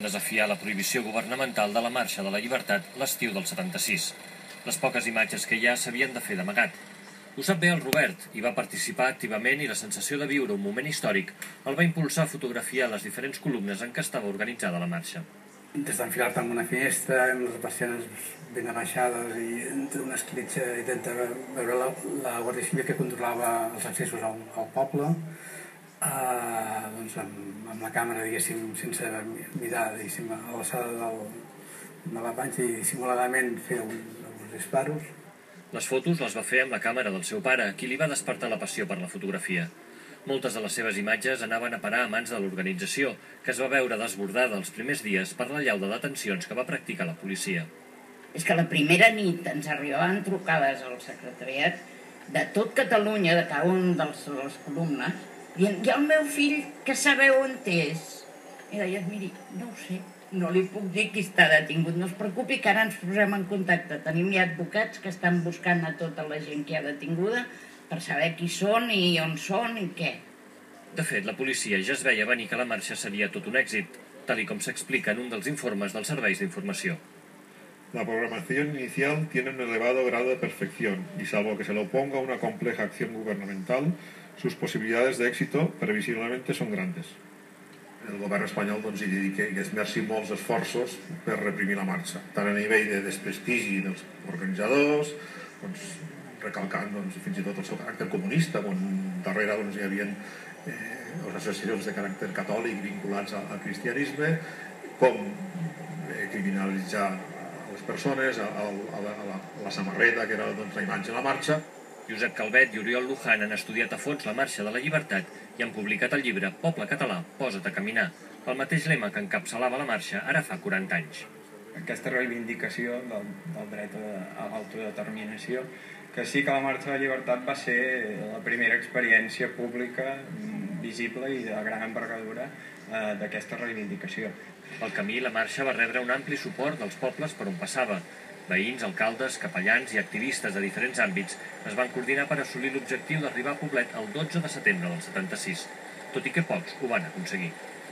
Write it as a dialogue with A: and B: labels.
A: Desafiar la prohibició governamental de la Marxa de la Llibertat l'estiu del 76. Les poques imatges que hi ha s'havien de fer d'amagat. Ho sap bé el Robert, hi va participar activament i la sensació de viure un moment històric el va impulsar a fotografiar les diferents columnes en què estava organitzada la marxa.
B: Des d'enfilar-te en una finestra, amb les persianes ben abaixades i entre una escletxa intenta veure la Guàrdia Civil que controlava els accessos al poble, doncs amb la càmera, diguéssim, sense mirar, diguéssim, a l'alçada de la panxa i dissimuladament fer uns disparos.
A: Les fotos les va fer amb la càmera del seu pare, qui li va despertar la passió per la fotografia. Moltes de les seves imatges anaven a parar a mans de l'organització, que es va veure desbordada els primers dies per la llau de detencions que va practicar la policia.
C: És que la primera nit ens arribaven trucades al secretariat de tot Catalunya, de cada una de les columnes, dient, i el meu fill, que sabeu on és? I deies, miri, no ho sé, no li puc dir qui està detingut, no es preocupi que ara ens posem en contacte. Tenim ja advocats que estan buscant a tota la gent que hi ha detinguda per saber qui són i on són i què.
A: De fet, la policia ja es veia venir que la marxa seria tot un èxit, tal com s'explica en un dels informes dels serveis d'informació.
D: La programación inicial tiene un elevado grado de perfección y salvo que se le oponga una compleja acción gubernamental, sus posibilidades de éxito previsiblemente son grandes.
E: El govern espanyol hi dedica i esmerci molts esforços per reprimir la marxa, tant a nivell de desprestigi dels organitzadors, recalcant fins i tot el seu caràcter comunista, on darrere hi havia les associacions de caràcter catòlic vinculats al cristianisme, com criminalitzar les persones, a la samarreta, que era la imatge de la marxa.
A: Josep Calvet i Oriol Luján han estudiat a fons la Marxa de la Llibertat i han publicat el llibre Poble Català, posa't a caminar, el mateix lema que encapçalava la marxa ara fa 40 anys.
F: Aquesta reivindicació del dret a l'autodeterminació, que sí que la Marxa de la Llibertat va ser la primera experiència pública, visible i de gran envergadura d'aquesta reivindicació.
A: Pel camí, la marxa va rebre un ampli suport dels pobles per on passava. Veïns, alcaldes, capellans i activistes de diferents àmbits es van coordinar per assolir l'objectiu d'arribar a Poblet el 12 de setembre del 76, tot i que pocs ho van aconseguir.